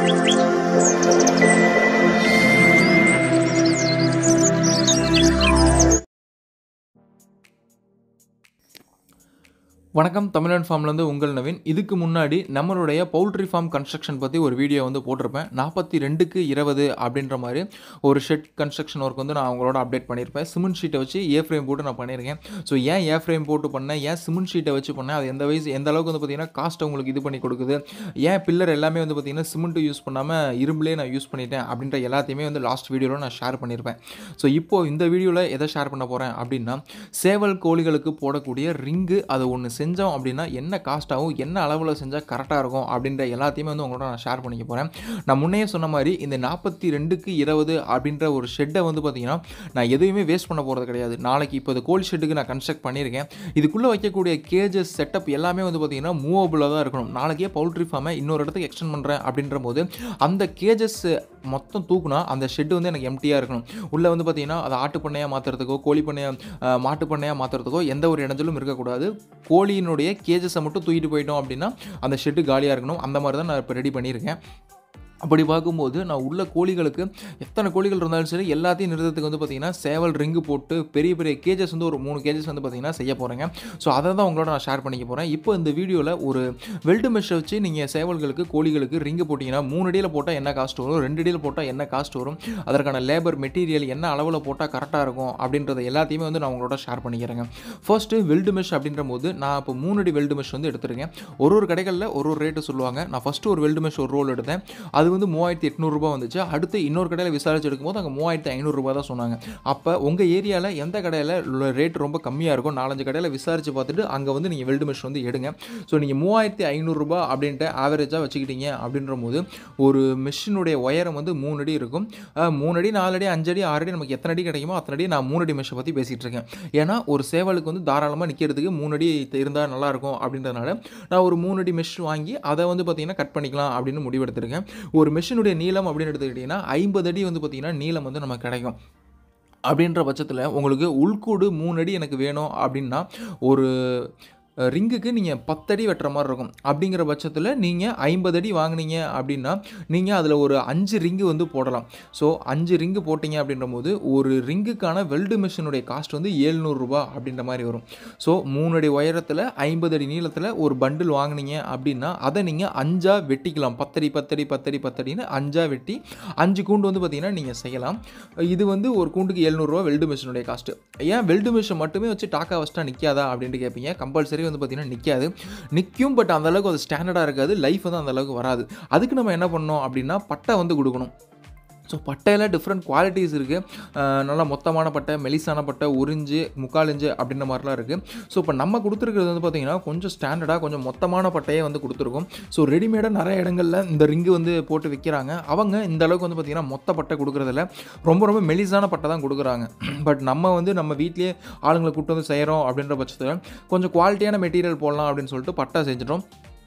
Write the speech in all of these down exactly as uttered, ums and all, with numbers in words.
வணக்கம் தமிழன் ஃபார்ம்லேருந்து உங்கள் நவீன். இதுக்கு முன்னாடி நம்மளுடைய பவுல்ட்ரி ஃபார்ம் கன்ஸ்ட்ரக்ஷன் பற்றி ஒரு வீடியோ வந்து போட்டிருப்பேன். நாற்பத்தி ரெண்டுக்கு இருபது அப்படின்ற மாதிரி ஒரு ஷெட் கன்ஸ்ட்ரக்ஷன் ஒர்க் வந்து நான் அவங்களோட அப்டேட் பண்ணியிருப்பேன். சிமெண்ட் ஷீட்டை வச்சு ஏ ஃப்ரேம் போட்டு நான் பண்ணியிருக்கேன். ஸோ ஏன் ஏ ஃப்ரேம் போட்டு பண்ணேன், ஏன் சிமெண்ட் ஷீட்டை வச்சு பண்ணேன், அது எந்த வயசு எந்த அளவுக்கு வந்து பார்த்திங்கன்னா காஸ்ட் உங்களுக்கு இது பண்ணி கொடுக்குது, ஏன் பில்லர் எல்லாமே வந்து பார்த்திங்கன்னா சிமெண்ட்டு யூஸ் பண்ணாமல் இரும்புலேயே நான் யூஸ் பண்ணிட்டேன் அப்படின்ற எல்லாத்தையுமே வந்து லாஸ்ட் வீடியோவில் நான் ஷேர் பண்ணியிருப்பேன். ஸோ இப்போது இந்த வீடியோவில் எதை ஷேர் பண்ண போகிறேன் அப்படின்னா, சேவல் கோழிகளுக்கு போடக்கூடிய ரிங்கு அது ஒன்று செஞ்சோம் அப்படின்னா என்ன காஸ்ட் ஆகும், என்ன அளவில் செஞ்சால் கரெக்டாக இருக்கும் அப்படின்ற எல்லாத்தையுமே வந்து உங்களோட நான் ஷேர் பண்ணிக்க போகிறேன். நான் முன்னையே சொன்ன மாதிரி இந்த நாற்பத்தி ரெண்டுக்கு இருபது அப்படின்ற ஒரு ஷெட்டை வந்து பார்த்திங்கன்னா நான் எதுவுமே வேஸ்ட் பண்ண போகிறது கிடையாது. நாளைக்கு இப்போ இந்த கோழி ஷெட்டுக்கு நான் கன்ஸ்ட்ரக்ட் பண்ணியிருக்கேன். இதுக்குள்ளே வைக்கக்கூடிய கேஜஸ் செட்டப் எல்லாமே வந்து பார்த்திங்கன்னா மூவபுளாக தான் இருக்கணும். நாளைக்கே பவுல்ட்ரி ஃபார்மை இன்னொரு இடத்துக்கு எக்ஸ்டெண்ட் பண்ணுறேன் அப்படின்ற போது அந்த கேஜஸ் மொத்தம் தூக்குனா அந்த ஷெட்டு வந்து எனக்கு எம்டியாக இருக்கணும். உள்ளே வந்து பார்த்திங்கன்னா அதை ஆட்டு பண்ணையாக மாற்றுறதுக்கோ கோழி பண்ணையாக மாட்டு பண்ணையாக மாற்றுறதுக்கோ எந்த ஒரு இடைஞ்சலும் இருக்கக்கூடாது. கோழியினுடைய கேஜஸை மட்டும் தூக்கிட்டு போயிட்டோம் அப்படின்னா அந்த ஷெட்டு காலியாக இருக்கணும். அந்த மாதிரி தான் நான் இப்போ ரெடி பண்ணியிருக்கேன். அப்படி பார்க்கும்போது நான் உள்ள கோழிகளுக்கு எத்தனை கோழிகள் இருந்தாலும் சரி எல்லாத்தையும் நிறுத்தத்துக்கு வந்து பார்த்திங்கன்னா சேவல் ரிங்கு போட்டு பெரிய பெரிய கேஜஸ் வந்து ஒரு மூணு கேஜஸ் வந்து பார்த்திங்கன்னா செய்ய போகிறேங்க. ஸோ அதை தான் உங்களோட நான் ஷேர் பண்ணிக்க போகிறேன். இப்போ இந்த வீடியோவில் ஒரு வெல்டு மெஷ்ஷை வச்சு நீங்கள் சேவல்களுக்கு கோழிகளுக்கு ரிங்கு போட்டிங்கன்னா மூணு அடியில் போட்டால் என்ன காஸ்ட் வரும், ரெண்டு அடியில் போட்டால் என்ன காஸ்ட் வரும், அதற்கான லேபர் மெட்டீரியல் என்ன அளவில் போட்டால் கரெக்டாக இருக்கும் அப்படின்றத எல்லாத்தையுமே வந்து நான் உங்களோட ஷேர் பண்ணிக்கிறேங்க. ஃபர்ஸ்ட்டு வெல்டு மெஷ் அப்படின்ற போது நான் இப்போ மூணு அடி வெல்டு மெஷ் வந்து எடுத்துருக்கேன். ஒரு ஒரு கடைகளில் ஒரு ஒரு ரேட்டு சொல்லுவாங்க. நான் ஃபஸ்ட்டு ஒரு வெல்டு மெஷ் ஒரு ரோல் எடுத்தேன். அது வந்து மூவாயிரத்தி எட்நூறுபா வந்துச்சு. அடுத்து இன்னொரு கடையில் விசாரிச்சு எடுக்கும்போது அங்கே மூவாயிரத்தி ஐநூறுரூபா தான் சொன்னாங்க. அப்போ உங்கள் ஏரியாவில் எந்த கடையில் ரேட் ரொம்ப கம்மியாக இருக்கும், நாலஞ்சு கடையில் விசாரித்து பார்த்துட்டு அங்கே வந்து நீங்கள் வெல்டு மெஷ் வந்து எடுங்க. ஸோ நீங்கள் மூவாயிரத்தி ஐநூறுரூபா அப்படின்ட்டு ஆவரேஜாக வச்சுக்கிட்டீங்க அப்படின்ற போது ஒரு மெஷினுடைய உயரம் வந்து மூணு அடி இருக்கும். மூணு அடி நாலு அடி அஞ்சு அடி ஆறு அடி நமக்கு எத்தனை அடி கிடைக்குமோ அத்தனை அடி நான் மூணு அடி மெஷை பற்றி பேசிகிட்டு இருக்கேன். ஏன்னா ஒரு சேவலுக்கு வந்து தாராளமாக நிற்கிறதுக்கு மூணு அடி இருந்தால் நல்லாயிருக்கும் அப்படின்றதுனால நான் ஒரு மூணு அடி மெஷ் வாங்கி அதை வந்து பார்த்திங்கன்னா கட் பண்ணிக்கலாம் அப்படின்னு முடிவெடுத்திருக்கேன். ஒரு மெஷினுடைய நீளம் அப்படின்னு எடுத்துக்கிட்டிங்கன்னா ஐம்பது அடி வந்து பார்த்திங்கன்னா நீளம் வந்து நமக்கு கிடைக்கும். அப்படின்ற பட்சத்தில் உங்களுக்கு உள்கூடு மூணு அடி எனக்கு வேணும் அப்படின்னா ஒரு ரிங்குக்கு நீங்கள் பத்தடி வெட்டுற மாதிரி இருக்கும். அப்படிங்கிற பட்சத்தில் நீங்கள் ஐம்பது அடி வாங்கினீங்க அப்படின்னா நீங்கள் அதில் ஒரு அஞ்சு ரிங்கு வந்து போடலாம். ஸோ அஞ்சு ரிங்கு போட்டிங்க அப்படின்ற போது ஒரு ரிங்குக்கான வெல்டு மிஷினுடைய காஸ்ட் வந்து ஏழ்நூறுரூபா அப்படின்ற மாதிரி வரும். ஸோ மூணு அடி உயரத்தில் ஐம்பது அடி நீளத்தில் ஒரு பண்டில் வாங்கினீங்க அப்படின்னா அதை நீங்கள் அஞ்சாக வெட்டிக்கலாம். பத்தடி பத்தடி பத்தடி பத்தடின்னு அஞ்சாக வெட்டி அஞ்சு கூண்டு வந்து பார்த்திங்கன்னா நீங்கள் செய்யலாம். இது வந்து ஒரு கூண்டுக்கு ஏழ்நூறுரூவா வெல்டு மிஷினுடைய காஸ்ட்டு. ஏன் வெல்டு மிஷின் மட்டுமே வச்சு டாக்கா வச்சுட்டா நிற்காதா அப்படின்ட்டு கேட்பீங்க. கம்பல்சரி வந்து பார்த்தீங்கன்னா நிற்காது, நிற்கும். பட் அந்த அளவுக்கு அது ஸ்டாண்டர்டாக இருக்காது, லைஃப் வந்து அந்த அளவுக்கு வராது. அதுக்கு நம்ம என்ன பண்ணோம் அப்படின்னா பட்டை வந்து கொடுக்கணும். ஸோ பட்டையில் டிஃப்ரெண்ட் குவாலிட்டிஸ் இருக்குது. நல்லா மொத்தமான பட்டை, மெலிசான பட்டை, உறிஞ்சு முக்கால் இஞ்சு அப்படின்ற மாதிரிலாம் இருக்குது. ஸோ இப்போ நம்ம கொடுத்துருக்கிறது வந்து பார்த்திங்கன்னா கொஞ்சம் ஸ்டாண்டர்டாக கொஞ்சம் மொத்தமான பட்டையே வந்து கொடுத்துருக்கோம். ஸோ ரெடிமேடாக நிறைய இடங்களில் இந்த ரிங்கு வந்து போட்டு விற்கிறாங்க. அவங்க இந்த அளவுக்கு வந்து பார்த்திங்கன்னா மொத்த பட்டை கொடுக்குறதில்ல, ரொம்ப ரொம்ப மெலிசான பட்டை தான் கொடுக்குறாங்க. பட் நம்ம வந்து நம்ம வீட்லேயே ஆளுங்களை கூப்பிட்டு வந்து செய்கிறோம் அப்படின்ற பட்சத்தில் கொஞ்சம் குவாலிட்டியான மெட்டீரியல் போடலாம் அப்படின்னு சொல்லிட்டு பட்டை செஞ்சிட்டோம்.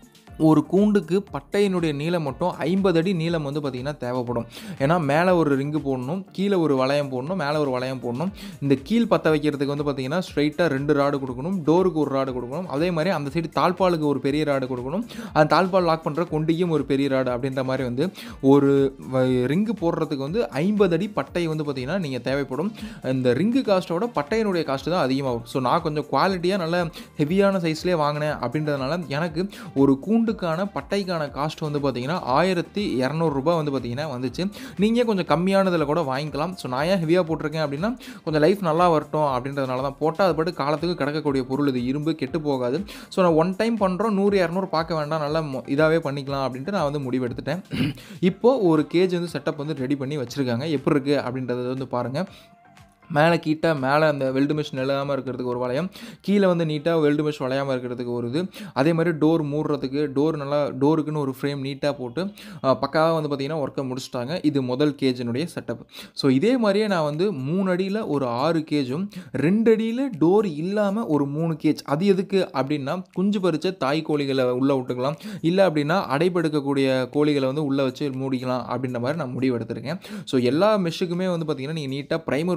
ஒரு கூண்டுக்கு பட்டையினுடைய நீளம் மட்டும் ஐம்பது அடி நீளம் வந்து பார்த்திங்கன்னா தேவைப்படும். ஏன்னா மேலே ஒரு ரிங்கு போடணும், கீழே ஒரு வளையம் போடணும், மேலே ஒரு வளையம் போடணும். இந்த கீழ் பற்ற வைக்கிறதுக்கு வந்து பார்த்திங்கன்னா ஸ்ட்ரைட்டாக ரெண்டு ராடு கொடுக்கணும், டோருக்கு ஒரு ராடு கொடுக்கணும். அதே மாதிரி அந்த சைடு தாழ்பாலுக்கு ஒரு பெரிய ராடு கொடுக்கணும், அந்த தாழ்பால் லாக் பண்ணுற கொண்டியும் ஒரு பெரிய ராடு அப்படின்ற மாதிரி வந்து ஒரு ரிங்கு போடுறதுக்கு வந்து ஐம்பது அடி பட்டை வந்து பார்த்திங்கன்னா நீங்கள் தேவைப்படும். இந்த ரிங்கு காஸ்ட்டோட பட்டையினுடைய காஸ்ட்டு தான் அதிகமாகும். ஸோ நான் கொஞ்சம் குவாலிட்டியாக நல்ல ஹெவியான சைஸ்லேயே வாங்கினேன் அப்படின்றதுனால எனக்கு ஒரு கூண்டு க்கான பட்டைக்கான காஸ்ட் வந்து பார்த்தீங்கன்னா ஆயிரத்தி இரநூறுபா வந்து பார்த்தீங்கன்னா வந்துச்சு. நீங்கள் கொஞ்சம் கம்மியானதில் கூட வாங்கிக்கலாம். ஸோ நான் ஏன் ஹெவியாக போட்டிருக்கேன் அப்படின்னா கொஞ்சம் லைஃப் நல்லா வரட்டும் அப்படின்றதுனால தான் போட்டால். அது பாட்டு காலத்துக்கு கிடக்கக்கூடிய பொருள், இது இரும்பு கெட்டு போகாது. ஸோ நான் ஒன் டைம் பண்ணுறோம், நூறு இரநூறு பார்க்க வேண்டாம், நல்லா இதாகவே பண்ணிக்கலாம் அப்படின்ட்டு நான் வந்து முடிவு எடுத்துட்டேன். இப்போது ஒரு கேஜ் வந்து செட்டப் வந்து ரெடி பண்ணி வச்சுருக்காங்க. எப்படி இருக்குது அப்படின்றத வந்து பாருங்கள். மேலே கீட்டாக மேலே அந்த வெல்டு மெஷ் நிலையாமல் இருக்கிறதுக்கு ஒரு வளையம், கீழே வந்து நீட்டாக வெல்டு மெஷ் வளையாமல் இருக்கிறதுக்கு ஒரு இது. அதே மாதிரி டோர் மூடுறதுக்கு டோர் நல்லா டோருக்குன்னு ஒரு ஃப்ரேம் நீட்டாக போட்டு பக்காவாக வந்து பார்த்திங்கன்னா ஒர்க்கை முடிச்சுட்டாங்க. இது முதல் கேஜினுடைய செட்டப். ஸோ இதே மாதிரியே நான் வந்து மூணு அடியில் ஒரு ஆறு கேஜும் ரெண்டு அடியில் டோர் இல்லாமல் ஒரு மூணு கேஜ். அது எதுக்கு அப்படின்னா குஞ்சு பறித்த தாய் கோழிகளை உள்ளே விட்டுக்கலாம், இல்லை அப்படின்னா அடைப்பெடுக்கக்கூடிய கோழிகளை வந்து உள்ளே வச்சு மூடிக்கலாம் அப்படின்ற மாதிரி நான் முடிவு எடுத்திருக்கேன். ஸோ எல்லா மெஷ்ஷுக்குமே வந்து பார்த்திங்கன்னா நீங்கள் நீட்டாக ப்ரைமர் ஒரு கோட்டிங்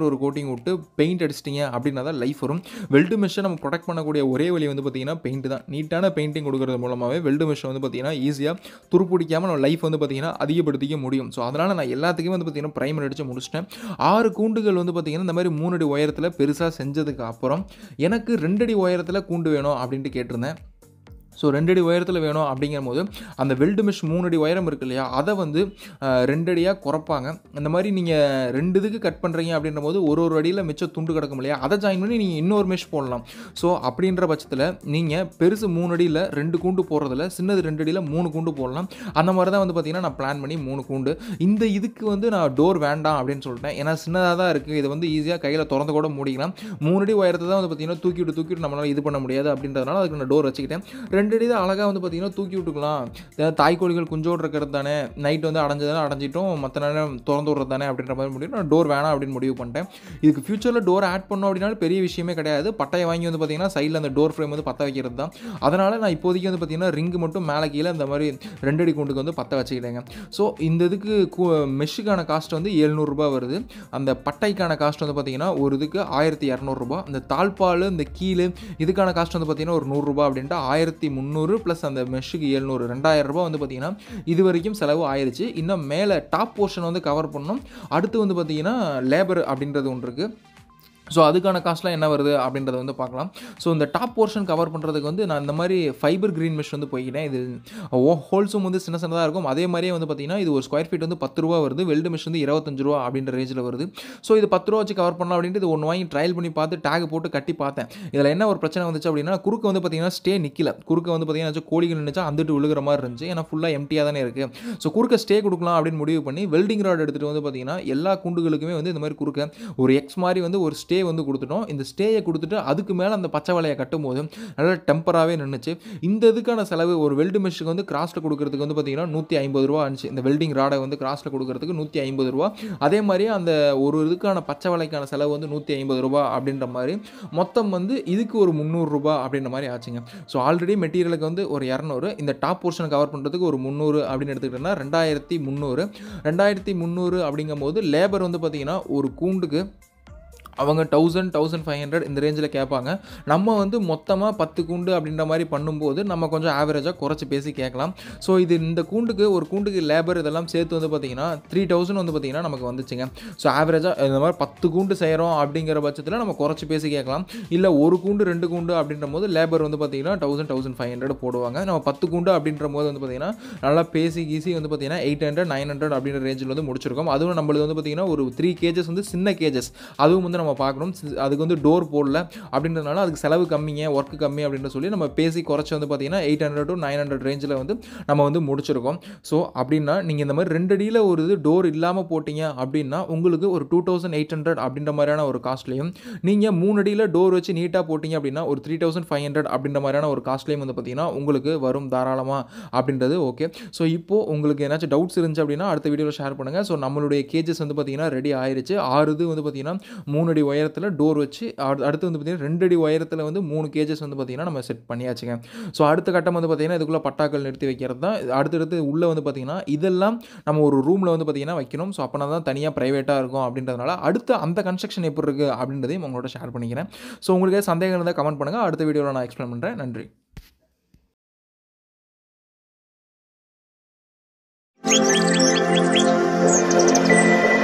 கோட்டிங் விட்டு பெயிண்ட் அடிச்சிட்டிங்க அப்படின்னா தான் லைஃப் வரும். வெல்டு மெஷ்ஷை நம்ம ப்ரொடெக்ட் பண்ணக்கூடிய ஒரே வழி வந்து பார்த்தீங்கன்னா பெயிண்ட் தான். நீட்டான பெயிண்டிங் கொடுக்கறது மூலமாகவே வெல்டு மெஷ்ஷை வந்து பார்த்தீங்கன்னா ஈஸியாக துருப்பிடிக்காமல் நம்ம லைஃப் வந்து பார்த்தீங்கன்னா அதிகப்படுத்திக்க முடியும். ஸோ அதனால் நான் எல்லாத்துக்குமே வந்து பார்த்தீங்கன்னா ப்ரைமர் அடித்து முடிச்சிட்டேன். ஆறு கூண்டுகள் வந்து பார்த்தீங்கன்னா இந்த மாதிரி மூணு அடி உயரத்தில் பெருசாக செஞ்சதுக்கு அப்புறம் எனக்கு ரெண்டு அடி உயரத்தில் கூண்டு வேணும் அப்படின்ட்டு கேட்டிருந்தேன். ஸோ ரெண்டு அடி உயரத்தில் வேணும் அப்படிங்கும் போது அந்த வெல்டு மெஷ் மூணு அடி உயரம் இருக்கு இல்லையா, அதை வந்து ரெண்டு அடியாக குறைப்பாங்க. இந்த மாதிரி நீங்கள் ரெண்டு இதுக்கு கட் பண்ணுறீங்க அப்படின்ற போது ஒரு ஒரு அடியில் மிச்சம் துண்டு கிடக்கும் இல்லையா, அதை ஜாயின் பண்ணி நீங்கள் இன்னொரு மெஷ் போடலாம். ஸோ அப்படின்ற பட்சத்தில் நீங்கள் பெருசு மூணு அடியில் ரெண்டு கூண்டு போடுறதில்ல, சின்னது ரெண்டு அடியில் மூணு கூண்டு போடலாம். அந்த மாதிரி தான் வந்து பார்த்தீங்கன்னா நான் பிளான் பண்ணி மூணு கூண்டு. இந்த இதுக்கு வந்து நான் டோர் வேண்டாம் அப்படின்னு சொல்லிட்டேன். ஏன்னா சின்னதாக தான் இருக்குது, இதை வந்து ஈஸியாக கையில் திறந்து கூட மூடிக்கலாம். மூணு அடி உயரத்தை தான் வந்து பார்த்தீங்கன்னா தூக்கிவிட்டு தூக்கிவிட்டு நம்மளால் இது பண்ண முடியாது அப்படின்றதுனால அதுக்கு நான் டோர் வச்சுக்கிட்டேன். ரெண்டு அடி தான் அழகாக வந்து பார்த்தீங்கன்னா தூக்கி விட்டுக்கலாம். ஏதாவது தாய்க்கோழிகள் குஞ்சோடு இருக்கிறது தானே, நைட் வந்து அடைஞ்சதானே அடைஞ்சிட்டோம், மற்ற நேரம் திறந்து விட்றது தானே அப்படின்ற மாதிரி முடியும். நான் டோர் வேணாம் அப்படின்னு முடிவு பண்ணிட்டேன். இதுக்கு ஃபியூச்சரில் டோர் ஆட் பண்ணோம் அப்படின்னாலும் பெரிய விஷயமே கிடையாது. பட்டையை வாங்கி வந்து பார்த்தீங்கன்னா சைடில் அந்த டோர் ஃப்ரேம் வந்து பற்ற வைக்கிறது தான். அதனால் நான் இப்போதைக்கு வந்து பார்த்தீங்கன்னா ரிங்கு மட்டும் மேலே கீழே இந்த மாதிரி ரெண்டு அடி கூண்டுக்கு வந்து பற்ற வச்சுக்கிட்டேங்க. ஸோ இந்த இதுக்கு மெஷ்ஷுக்கான காஸ்ட் வந்து எழுநூறுபா வருது. அந்த பட்டைக்கான காஸ்ட் வந்து பார்த்தீங்கன்னா ஒரு இதுக்கு ஆயிரத்தி இரநூறுபா. இந்த தாழ்பால் இந்த கீழே இதுக்கான காஸ்ட் வந்து பார்த்தீங்கன்னா ஒரு நூறுரூபா அப்படின்ட்டு ஆயிரத்தி முந்நூறு ப்ளஸ் அந்த மெஷ்ஷுக்கு எழுநூறு ரெண்டாயிரம் ரூபாய் வந்து பார்த்தீங்கன்னா இது வரைக்கும் செலவு ஆயிடுச்சு. இன்னும் மேலே டாப் போர்ஷன் வந்து கவர் பண்ணணும். அடுத்து வந்து பார்த்தீங்கன்னா லேபர் அப்படின்றது ஒன்று இருக்குது. ஸோ அதுக்கான காஸ்ட்லாம் என்ன வருது அப்படின்றத வந்து பார்க்கலாம். ஸோ இந்த டாப் போர்ஷன் கவர் பண்ணுறதுக்கு வந்து நான் இந்த மாதிரி ஃபைபர் க்ரீன் மெஷ் வந்து போய்க்கிட்டேன். இது ஹோல்ஸும் வந்து சின்ன சின்னதாக இருக்கும். அதே மாதிரியே வந்து பார்த்தீங்கன்னா இது ஒரு ஸ்கொயர் ஃபீட் வந்து பத்து ரூபா வருது. வெல்டு மெஷ் வந்து இருபத்தஞ்சு ரூபா அப்படின்ற ரேஞ்சில் வருது. ஸோ இது பத்து ரூபா வச்சு கவர் பண்ணலாம் அப்படின்ட்டு இது ஒன்று வாங்கி ட்ரையல் பண்ணி பார்த்து டேக் போட்டு கட்டி பார்த்தேன். இதில் என்ன ஒரு பிரச்சனை வந்துச்சு அப்படின்னா குறுக்க வந்து பார்த்தீங்கன்னா ஸ்டே நிற்கல. குறுக்க வந்து பார்த்தீங்கன்னா கோழிகள் நினைச்சா வந்துட்டு விழுகிற மாதிரி இருந்துச்சு. ஏன்னா ஃபுல்லாக எம்டியாக தானே இருக்குது. ஸோ குறுக்க ஸ்டே கொடுக்கலாம் அப்படின்னு முடிவு பண்ணி வெல்டிங் ராட் எடுத்துகிட்டு வந்து பார்த்தீங்கன்னா எல்லா கூண்டுகளுக்குமே வந்து இந்த மாதிரி குறுக்க ஒரு எக்ஸ் மாதிரி வந்து ஒரு ஸ்டே வந்து கொடுத்துட்டோம். இந்த ஸ்டேயை கொடுத்துட்டு அதுக்கு மேலே அந்த பச்சை வலையை கட்டும் போது நல்லா டெம்பராகவே நின்றுச்சு. இந்த இதுக்கான செலவு ஒரு வெல்டு மெஷ்ஷுக்கு வந்து கிராஸில் கொடுக்கறதுக்கு வந்து பார்த்தீங்கன்னா நூற்றி ஐம்பது ரூபா இருந்துச்சு. இந்த வெல்டிங் ராடை வந்து கிராஸில் கொடுக்கறதுக்கு நூற்றி ஐம்பது ரூபா. அதே மாதிரி அந்த ஒரு இதுக்கான பச்சை வலைக்கான செலவு வந்து நூற்றி ஐம்பது ரூபா அப்படின்ற மாதிரி மொத்தம் வந்து இதுக்கு ஒரு முந்நூறுரூபா அப்படின்ற மாதிரி ஆச்சுங்க. ஸோ ஆல்ரெடி மெட்டீரியலுக்கு வந்து ஒரு இரநூறு, இந்த டாப் போர்ஷனை கவர் பண்ணுறதுக்கு ஒரு முந்நூறு அப்படின்னு எடுத்துக்கிட்டோம்னா ரெண்டாயிரத்தி முந்நூறு ரெண்டாயிரத்தி முந்நூறு அப்படிங்கும் போது லேபர் வந்து பார்த்தீங்கன்னா ஒரு கூண்டுக்கு அவங்க தௌசண்ட் தௌசண்ட் ஃபைவ் ஹண்ட்ரட் இந்த ரேஞ்சில் கேட்பாங்க. நம்ம வந்து மொத்தமாக பத்து கூண்டு அப்படின்ற மாதிரி பண்ணும்போது நம்ம கொஞ்சம் ஆவரேஜாக குறைச்சி பேசி கேட்கலாம். ஸோ இது இந்த கூண்டுக்கு ஒரு கூண்டுக்கு லேபர் இதெல்லாம் சேர்த்து வந்து பார்த்தீங்கன்னா த்ரீ தௌசண்ட் வந்து பார்த்தீங்கன்னா நமக்கு வந்துச்சுங்க. ஸோ ஆவரேஜாக இந்த மாதிரி பத்து கூண்டு செய்கிறோம் அப்படிங்கிற பட்சத்தில் நம்ம குறைச்சி பேசி கேட்கலாம். இல்லை ஒரு கூண்டு ரெண்டு கூண்டு அப்படின்ற போது லேபர் வந்து பார்த்தீங்கன்னா தௌசண்ட் தௌசண்ட் ஃபைவ் ஹண்ட்ரட் போடுவாங்க. நம்ம பத்து கூண்டு அப்படின்ற போது வந்து பார்த்தீங்கன்னா நல்லா பேசி கீசி வந்து பார்த்தீங்கன்னா எயிட் ஹண்ட்ரட் நைன் ஹண்ட்ரட் அப்படின்ற ரேஞ்சில் வந்து முடிச்சிருக்கோம். அதுவும் நம்மளுக்கு வந்து பார்த்தீங்கன்னா ஒரு த்ரீ கேஜஸ் வந்து சின்ன கேஜஸ், அதுவும் வந்து நம்ம பார்க்கணும். அதுக்கு வந்து டோர் போடல அப்படின்றதுனால அதுக்கு செலவு கம்மிங்க, ஒர்க் கம்மி அப்படின்னு சொல்லி நம்ம பேசி குறைச்சி வந்து பார்த்தீங்கன்னா eight hundred to nine hundred ரேஞ்சில் வந்து நம்ம வந்து முடிச்சிருக்கோம். ஸோ அப்படின்னா நீங்கள் இந்த மாதிரி ரெண்டு அடியில் ஒரு இது டோர் இல்லாமல் போட்டிங்க அப்படின்னா உங்களுக்கு ஒரு டூ தௌசண்ட் எயிட் ஹண்ட்ரட் அப்படின்ற மாதிரியான ஒரு காஸ்ட்லையும், நீங்கள் மூணு அடியில் டோர் வச்சு நீட்டாக போட்டிங்க அப்படின்னா ஒரு த்ரீ தௌசண்ட் ஃபைவ் ஹண்ட்ரட் அப்படின்ற மாதிரியான ஒரு காஸ்ட்லையும் வந்து பார்த்தீங்கன்னா உங்களுக்கு வரும் தாராளமாக அப்படின்றது ஓகே. ஸோ இப்போது உங்களுக்கு ஏதாச்சும் டவுட்ஸ் இருந்துச்சு அப்படின்னா அடுத்த வீடியோவில் ஷேர் பண்ணுங்கள். ஸோ நம்மளுடைய கேஜஸ் வந்து பார்த்தீங்கன்னா ரெடி ஆயிடுச்சு. ஆறு இது வந்து பார்த்தீங்கன்னா மூணு அடி உயரத்தில் டோர் வச்சு அடுத்து வந்து பார்த்தீங்கன்னா ரெண்டு அடி உயரத்தில் வந்து மூணு கேஜஸ் வந்து பார்த்தீங்கன்னா நம்ம செட் பண்ணியாச்சுங்க. ஸோ அடுத்த கட்டம் வந்து பார்த்தீங்கன்னா இதுக்குள்ளே பட்டாக்கள் நிறுத்தி வைக்கிறது தான். அடுத்தடுத்து உள்ளே வந்து பார்த்தீங்கன்னா இதெல்லாம் நம்ம ஒரு ரூமில் வந்து பார்த்தீங்கன்னா வைக்கணும். ஸோ அப்போனா தான் தனியாக ப்ரைவேட்டாக இருக்கும் அப்படின்றதுனால அடுத்து அந்த கன்ஸ்ட்ரக்ஷன் எப்படி இருக்குது அப்படின்றதையும் உங்களோட ஷேர் பண்ணிக்கிறேன். ஸோ உங்களுக்கு சந்தேகம் இருந்தால் கமெண்ட் பண்ணுங்கள். அடுத்த வீடியோவில் நான் எக்ஸ்பிளைன் பண்ணுறேன். நன்றி. Thank you.